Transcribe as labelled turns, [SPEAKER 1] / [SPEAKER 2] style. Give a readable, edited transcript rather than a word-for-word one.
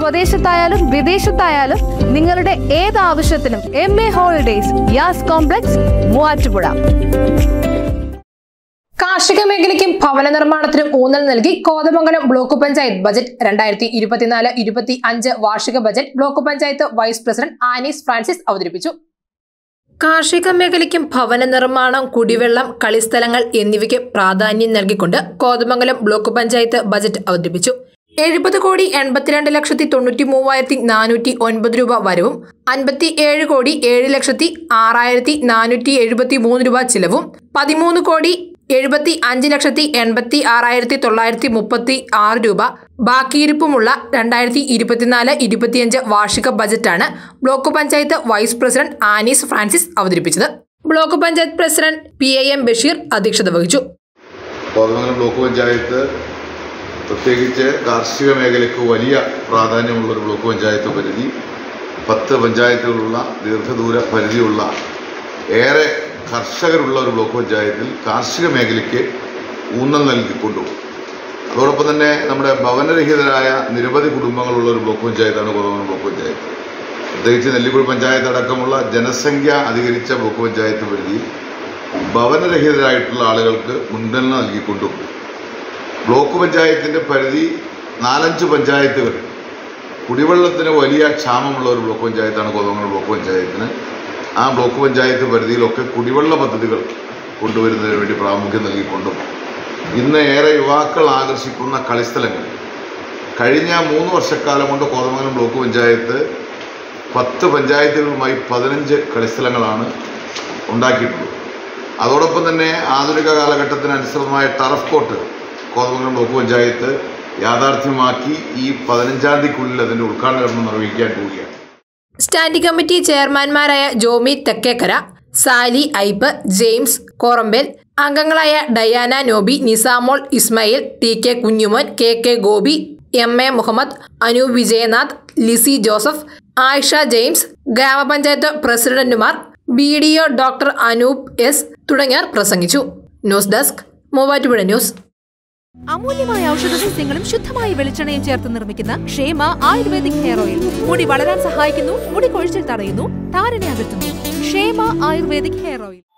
[SPEAKER 1] സ്വദേശത്തായാലും വിദേശത്തായാലും നിങ്ങളുടെ ഏത് ആവശ്യത്തിനും MA holidays yas complex Muvattupuzha.
[SPEAKER 2] കാർഷിക മേഖലയ്ക്കും ഭവന നിർമ്മാണത്തിനും ഊന്നൽ നൽകി കോതമംഗലം ബ്ലോക്ക് പഞ്ചായത്ത് ബജറ്റ് 2024-25 വാർഷിക budget block panchayat vice president Anees Francis അവതരിപ്പിച്ചു. കാർഷിക മേഖലയ്ക്കും ഭവന നിർമ്മാണം, കുടിവെള്ളം, കളിസ്ഥലങ്ങൾ എന്നിവയ്ക്ക് പ്രാധാന്യം നൽകിക്കൊണ്ട് കോതമംഗലം ബ്ലോക്ക് പഞ്ചായത്ത് ബജറ്റ് അവതരിപ്പിച്ചു. 70,82,93,409 രൂപ വരവും 57,07,06,473 രൂപ ചിലവും 13,75,86,936 രൂപ ബാക്കിയിരിപ്പുമുള്ള 2024-25 വാർഷിക ബജറ്റാണ് block panchayat vice president Anees Francis അവതരിപ്പിച്ചത്. Block panchayat president PAM Basheer അധ്യക്ഷത വഹിച്ചു.
[SPEAKER 3] കോതമംഗലം ബ്ലോക്ക് പഞ്ചായത്ത് പ്രത്യേകിച്ച് കാർഷിക മേഖലയ്ക്ക് വലിയ പ്രാധാന്യമുള്ള ഒരു ബ്ലോക്ക് പഞ്ചായത്ത് പരിധി, 10 പഞ്ചായത്തുകളുള്ള ദീർഘദൂര പരിധിയുള്ള ഏറെ കർഷകരുള്ള ഒരു ബ്ലോക്ക് പഞ്ചായത്തിൽ കാർഷിക മേഖലയ്ക്ക് ഊന്നൽ നൽകിക്കൊണ്ടു. അതോടൊപ്പം തന്നെ നമ്മുടെ ഭവനരഹിതരായ നിരവധി കുടുംബങ്ങളുള്ള ഒരു ബ്ലോക്ക് പഞ്ചായത്താണ് കോതമംഗലം ബ്ലോക്ക് പഞ്ചായത്ത്. പ്രത്യേകിച്ച് നെല്ലിക്കുഴി പഞ്ചായത്ത് അടക്കമുള്ള ജനസംഖ്യ അധികരിച്ച ബ്ലോക്ക് പഞ്ചായത്ത് പരിധിയിൽ ഭവനരഹിതരായിട്ടുള്ള ആളുകൾക്ക് മുൻഗണന നൽകിക്കൊണ്ടും ബ്ലോക്ക് പഞ്ചായത്തിൻ്റെ പരിധി 4-5 പഞ്ചായത്തുകൾ കുടിവെള്ളത്തിന് വലിയ ക്ഷാമമുള്ള ഒരു ബ്ലോക്ക് പഞ്ചായത്താണ് കോതമംഗലം ബ്ലോക്ക് പഞ്ചായത്തിന്. ആ ബ്ലോക്ക് പഞ്ചായത്ത് പരിധിയിലൊക്കെ കുടിവെള്ള പദ്ധതികൾ കൊണ്ടുവരുന്നതിന് വേണ്ടി പ്രാമുഖ്യം നൽകിക്കൊണ്ടും ഇന്ന് ഏറെ യുവാക്കൾ ആകർഷിക്കുന്ന കളിസ്ഥലങ്ങൾ കഴിഞ്ഞ 3 വർഷക്കാലം കൊണ്ട് കോതമംഗലം ബ്ലോക്ക് പഞ്ചായത്ത് 10 പഞ്ചായത്തുകളുമായി 15 കളിസ്ഥലങ്ങളാണ് ഉണ്ടാക്കിയിട്ടുള്ളത്. അതോടൊപ്പം തന്നെ ആധുനിക കാലഘട്ടത്തിനനുസൃതമായ turf court Kothamangalam block panchayat യാഥാർത്ഥ്യമാക്കി ഈ 15-ാം തീയതിക്കുള്ളിൽ അതിൻ്റെ ഉദ്ഘാടനം നിർവഹിക്കാൻ പോവുകയാണ്.
[SPEAKER 2] സ്റ്റാൻഡിംഗ് കമ്മിറ്റി ചെയർമാൻമാരായ ജോമി തെക്കേക്കര, സാലി ഐപ്പ്, ജെയിംസ് കോറമ്പേൽ, അംഗങ്ങളായ Diana Noby, Nisamol Ismail, TK Kunjumon, KK Gopi, MA Muhammad, Anoop Vijayanath, Lissy Joseph, Ayisha James, ഗ്രാമപഞ്ചായത്ത് പ്രസിഡന്റുമാർ, BDO ഡോക്ടർ അനൂപ് S തുടങ്ങിയവർ പ്രസംഗിച്ചു. News desk Muvattupuzha news.
[SPEAKER 4] അമൂല്യമായ ഔഷധസസ്യങ്ങളും ശുദ്ധമായ വെളിച്ചെണ്ണയും ചേർത്ത് നിർമ്മിക്കുന്ന ക്ഷേമ ആയുർവേദിക് ഹെയർ ഓയിൽ മുടി വളരാൻ സഹായിക്കുന്നു, മുടി കൊഴിച്ചിൽ തടയുന്നു, താരനെ അകറ്റുന്നു. ക്ഷേമ ആയുർവേദിക് ഹെയർ ഓയിൽ.